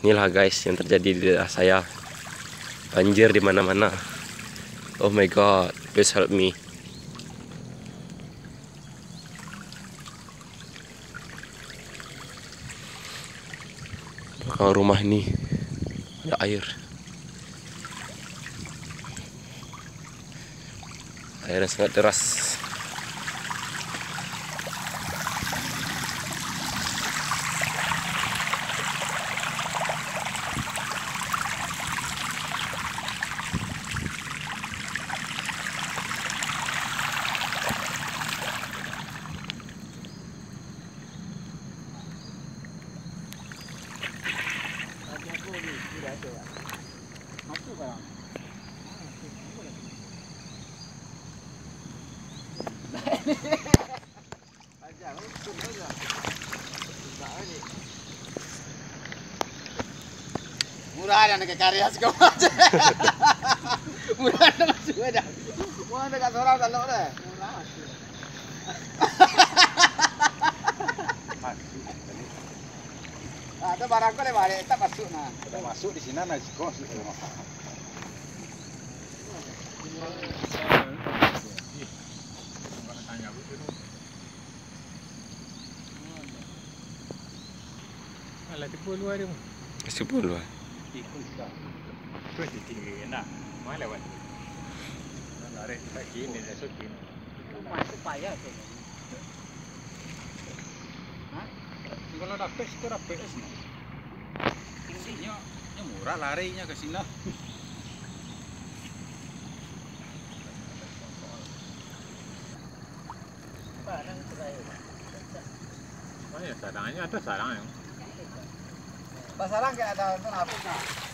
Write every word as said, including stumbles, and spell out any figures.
Inilah guys yang terjadi di daerah saya. Banjir di mana-mana. Oh my god, please help me. Belakang rumah ini ada air. Airnya sangat deras. Murah dah nak karya sekarang aja. Murah dah masuk dah. Murah dekat sorang tak lok dah. Murah. Ah, tu barang kau le balik tak masuk nah. Dah masuk di sini nak kau masuk rumah. Alah tipu luar dia. Sepuluh luar. Ikut dah. Tu tinggi nak. Mana lewat? Lari tak kini dah sukin. Masuk payah tu. Hah? Kalau dapat itu dapat sini. Tingginya, nya murah larinya ke sini. Barang cerai. Mana sarangnya ada sarang yang. Pasarang ke ada tu apa?